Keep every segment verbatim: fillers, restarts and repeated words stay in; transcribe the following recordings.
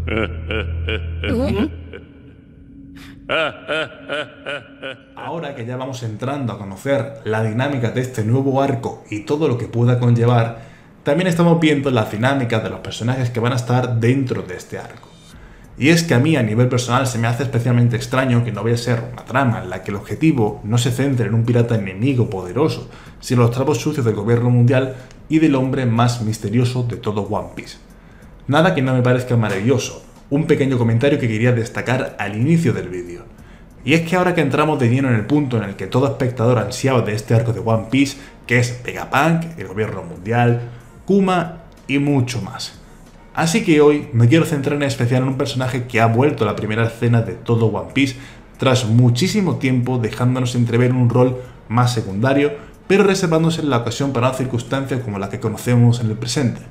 Ahora que ya vamos entrando a conocer la dinámica de este nuevo arco y todo lo que pueda conllevar, también estamos viendo las dinámicas de los personajes que van a estar dentro de este arco. Y es que a mí a nivel personal se me hace especialmente extraño que no vaya a ser una trama en la que el objetivo no se centre en un pirata enemigo poderoso, sino los trapos sucios del gobierno mundial y del hombre más misterioso de todo One Piece. Nada que no me parezca maravilloso, un pequeño comentario que quería destacar al inicio del vídeo. Y es que ahora que entramos de lleno en el punto en el que todo espectador ansiaba de este arco de One Piece, que es Vegapunk, el gobierno mundial, Kuma y mucho más. Así que hoy me quiero centrar en especial en un personaje que ha vuelto a la primera escena de todo One Piece tras muchísimo tiempo, dejándonos entrever un rol más secundario, pero reservándose en la ocasión para una circunstancia como la que conocemos en el presente.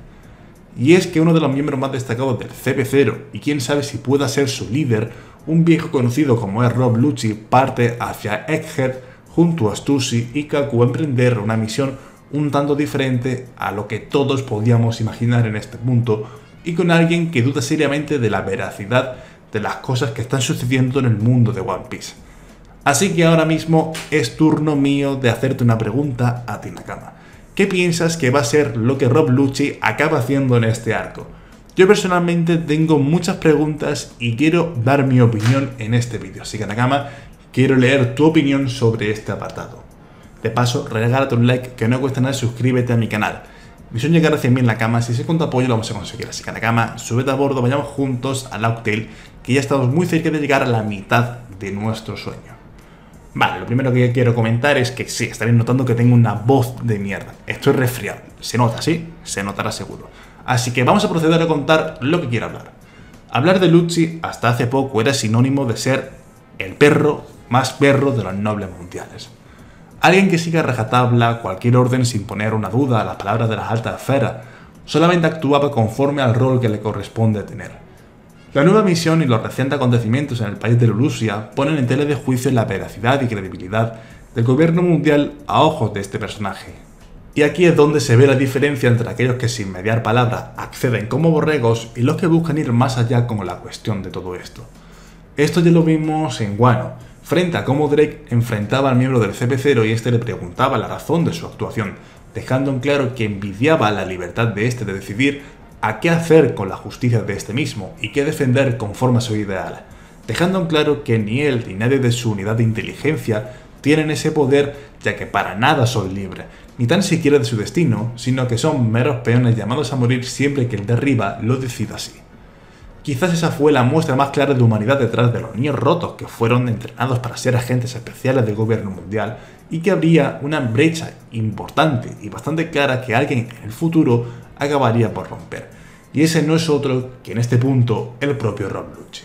Y es que uno de los miembros más destacados del C P cero, y quién sabe si pueda ser su líder, un viejo conocido como es Rob Lucci, parte hacia Egghead junto a Stussy y Kaku a emprender una misión un tanto diferente a lo que todos podíamos imaginar en este punto, y con alguien que duda seriamente de la veracidad de las cosas que están sucediendo en el mundo de One Piece. Así que ahora mismo es turno mío de hacerte una pregunta a ti, Nakama. ¿Qué piensas que va a ser lo que Rob Lucci acaba haciendo en este arco? Yo personalmente tengo muchas preguntas y quiero dar mi opinión en este vídeo, así que Nakama, quiero leer tu opinión sobre este apartado. De paso, regálate un like que no cuesta nada y suscríbete a mi canal. Mi sueño es llegar a cien mil Nakamas y si con tu apoyo lo vamos a conseguir, así que Nakama, súbete a bordo, vayamos juntos a Laugtail, que ya estamos muy cerca de llegar a la mitad de nuestro sueño. Vale, lo primero que quiero comentar es que sí, estaréis notando que tengo una voz de mierda. Estoy resfriado. Se nota, ¿sí? Se notará seguro. Así que vamos a proceder a contar lo que quiero hablar. Hablar de Lucci hasta hace poco era sinónimo de ser el perro más perro de los nobles mundiales. Alguien que siga a rajatabla cualquier orden sin poner una duda a las palabras de las altas esferas, solamente actuaba conforme al rol que le corresponde tener. La nueva misión y los recientes acontecimientos en el país de Lulusia ponen en tela de juicio la veracidad y credibilidad del gobierno mundial a ojos de este personaje. Y aquí es donde se ve la diferencia entre aquellos que sin mediar palabra acceden como borregos y los que buscan ir más allá con la cuestión de todo esto. Esto ya lo vimos en Wano, frente a cómo Drake enfrentaba al miembro del C P cero y este le preguntaba la razón de su actuación, dejando en claro que envidiaba la libertad de este de decidir a qué hacer con la justicia de este mismo y qué defender conforme a su ideal, dejando en claro que ni él ni nadie de su unidad de inteligencia tienen ese poder, ya que para nada son libres, ni tan siquiera de su destino, sino que son meros peones llamados a morir siempre que el de arriba lo decida así. Quizás esa fue la muestra más clara de humanidad detrás de los niños rotos que fueron entrenados para ser agentes especiales del gobierno mundial y que habría una brecha importante y bastante clara que alguien en el futuro acabaría por romper. Y ese no es otro que en este punto el propio Rob Lucci.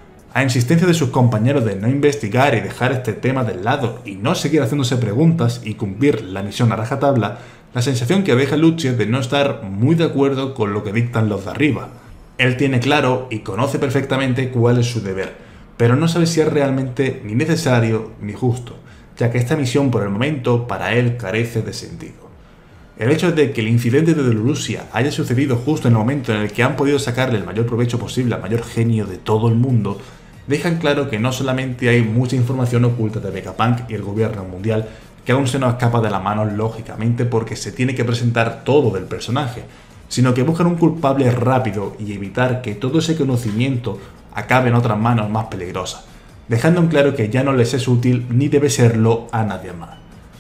A insistencia de sus compañeros de no investigar y dejar este tema del lado y no seguir haciéndose preguntas y cumplir la misión a rajatabla, la sensación que deja Lucci es de no estar muy de acuerdo con lo que dictan los de arriba. Él tiene claro y conoce perfectamente cuál es su deber, pero no sabe si es realmente ni necesario ni justo, ya que esta misión por el momento para él carece de sentido. El hecho de que el incidente de Lulusia haya sucedido justo en el momento en el que han podido sacarle el mayor provecho posible al mayor genio de todo el mundo, dejan claro que no solamente hay mucha información oculta de Vegapunk y el gobierno mundial, que aún se nos escapa de la mano lógicamente porque se tiene que presentar todo del personaje, sino que buscan un culpable rápido y evitar que todo ese conocimiento acabe en otras manos más peligrosas, dejando en claro que ya no les es útil ni debe serlo a nadie más.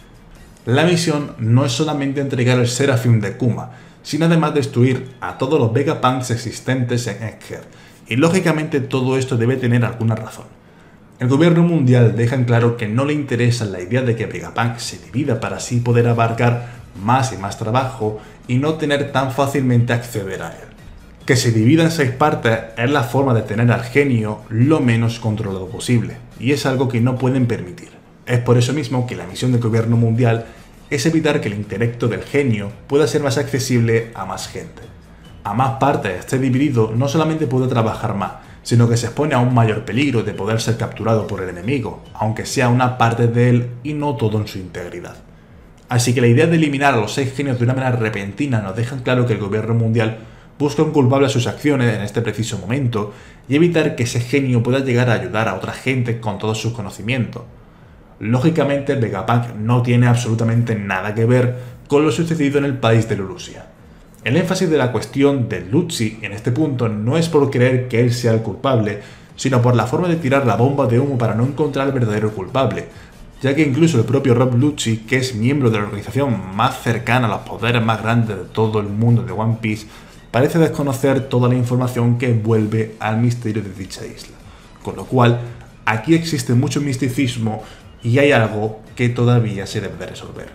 La misión no es solamente entregar el Seraphim de Kuma, sino además destruir a todos los Vegapunks existentes en Egghead, y lógicamente todo esto debe tener alguna razón. El gobierno mundial deja en claro que no le interesa la idea de que Vegapunk se divida para así poder abarcar más y más trabajo y no tener tan fácilmente acceder a él. Que se divida en seis partes es la forma de tener al genio lo menos controlado posible, y es algo que no pueden permitir. Es por eso mismo que la misión del gobierno mundial es evitar que el intelecto del genio pueda ser más accesible a más gente. A más partes esté dividido, no solamente puede trabajar más, sino que se expone a un mayor peligro de poder ser capturado por el enemigo, aunque sea una parte de él y no todo en su integridad. Así que la idea de eliminar a los seis genios de una manera repentina nos deja claro que el gobierno mundial busca un culpable a sus acciones en este preciso momento y evitar que ese genio pueda llegar a ayudar a otra gente con todos sus conocimientos. Lógicamente, Vegapunk no tiene absolutamente nada que ver con lo sucedido en el país de Lulusia. El énfasis de la cuestión de Lucci en este punto no es por creer que él sea el culpable, sino por la forma de tirar la bomba de humo para no encontrar al verdadero culpable, ya que incluso el propio Rob Lucci, que es miembro de la organización más cercana a los poderes más grandes de todo el mundo de One Piece, parece desconocer toda la información que envuelve al misterio de dicha isla. Con lo cual, aquí existe mucho misticismo y hay algo que todavía se debe de resolver.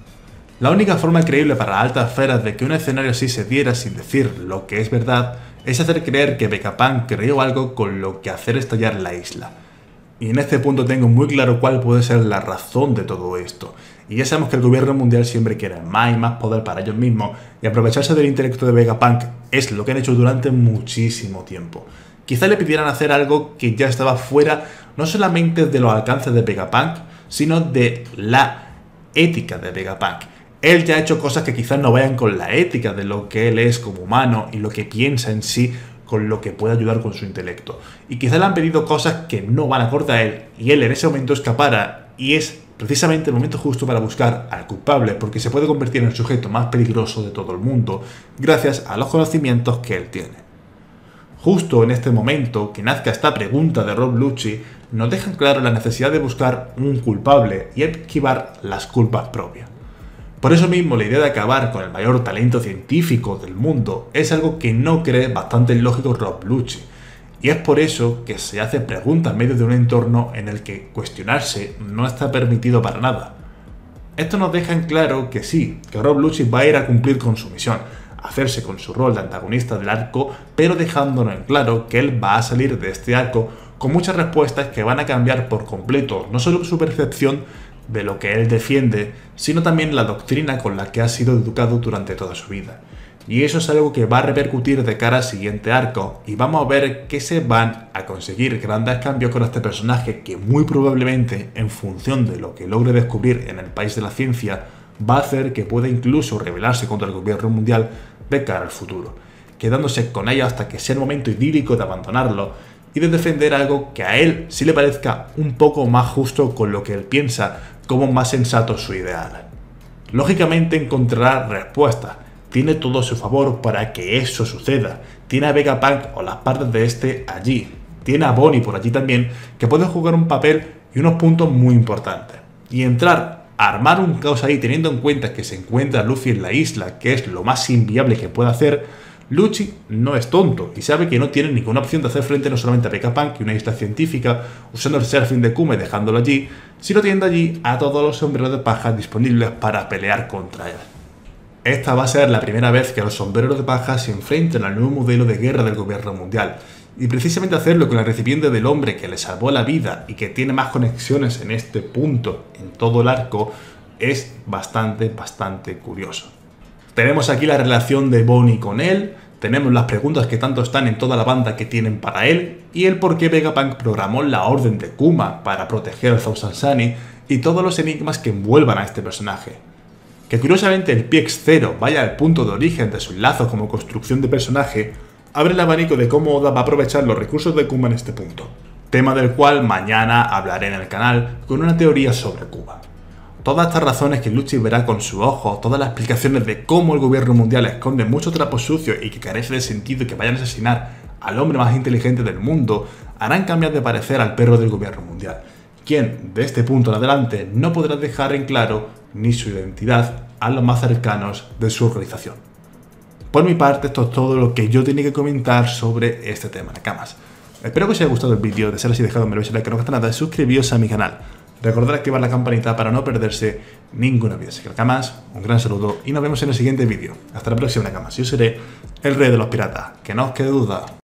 La única forma creíble para las altas esferas de que un escenario así se diera sin decir lo que es verdad es hacer creer que Vegapunk creó algo con lo que hacer estallar la isla. Y en este punto tengo muy claro cuál puede ser la razón de todo esto. Y ya sabemos que el gobierno mundial siempre quiere más y más poder para ellos mismos, y aprovecharse del intelecto de Vegapunk es lo que han hecho durante muchísimo tiempo. Quizá le pidieran hacer algo que ya estaba fuera no solamente de los alcances de Vegapunk, sino de la ética de Vegapunk. Él ya ha hecho cosas que quizás no vayan con la ética de lo que él es como humano y lo que piensa en sí, con lo que puede ayudar con su intelecto. Y quizá le han pedido cosas que no van acorde a él, y él en ese momento escapara, y es precisamente el momento justo para buscar al culpable, porque se puede convertir en el sujeto más peligroso de todo el mundo, gracias a los conocimientos que él tiene. Justo en este momento que nazca esta pregunta de Rob Lucci, nos dejan claro la necesidad de buscar un culpable y esquivar las culpas propias. Por eso mismo, la idea de acabar con el mayor talento científico del mundo es algo que no cree bastante lógico Rob Lucci, y es por eso que se hace preguntas en medio de un entorno en el que cuestionarse no está permitido para nada. Esto nos deja en claro que sí, que Rob Lucci va a ir a cumplir con su misión, hacerse con su rol de antagonista del arco, pero dejándonos en claro que él va a salir de este arco con muchas respuestas que van a cambiar por completo no solo su percepción de lo que él defiende, sino también la doctrina con la que ha sido educado durante toda su vida. Y eso es algo que va a repercutir de cara al siguiente arco, y vamos a ver que se van a conseguir grandes cambios con este personaje que muy probablemente, en función de lo que logre descubrir en el país de la ciencia, va a hacer que pueda incluso rebelarse contra el gobierno mundial de cara al futuro, quedándose con ella hasta que sea el momento idílico de abandonarlo y de defender algo que a él sí le parezca un poco más justo con lo que él piensa, como más sensato su ideal. Lógicamente encontrará respuestas, tiene todo a su favor para que eso suceda, tiene a Vegapunk o las partes de este allí, tiene a Bonnie por allí también, que puede jugar un papel y unos puntos muy importantes. Y entrar a armar un caos ahí teniendo en cuenta que se encuentra Luffy en la isla, que es lo más inviable que puede hacer, Lucci no es tonto y sabe que no tiene ninguna opción de hacer frente no solamente a Vegapunk y una isla científica, usando el surfing de Kuma y dejándolo allí, sino teniendo allí a todos los sombreros de paja disponibles para pelear contra él. Esta va a ser la primera vez que los sombreros de paja se enfrentan al nuevo modelo de guerra del gobierno mundial, y precisamente hacerlo con el recipiente del hombre que le salvó la vida y que tiene más conexiones en este punto en todo el arco es bastante, bastante curioso. Tenemos aquí la relación de Bonnie con él, tenemos las preguntas que tanto están en toda la banda que tienen para él, y el por qué Vegapunk programó la orden de Kuma para proteger al Thousand Sunny, y todos los enigmas que envuelvan a este personaje. Que curiosamente el P X cero vaya al punto de origen de sus lazos como construcción de personaje, abre el abanico de cómo Oda va a aprovechar los recursos de Kuma en este punto, tema del cual mañana hablaré en el canal con una teoría sobre Kuma. Todas estas razones que Lucci verá con su ojo, todas las explicaciones de cómo el gobierno mundial esconde mucho trapo sucio y que carece de sentido y que vayan a asesinar al hombre más inteligente del mundo, harán cambiar de parecer al perro del gobierno mundial, quien de este punto en adelante no podrá dejar en claro ni su identidad a los más cercanos de su organización. Por mi parte, esto es todo lo que yo tenía que comentar sobre este tema, Nakamas. Espero que os haya gustado el vídeo, de ser así dejadme un like que no cuesta nada, suscribíos a mi canal. Recordad activar la campanita para no perderse ninguna vídeo. Así que Nakamas, un gran saludo y nos vemos en el siguiente vídeo. Hasta la próxima, Nakamas. Yo seré el rey de los piratas, que no os quede duda.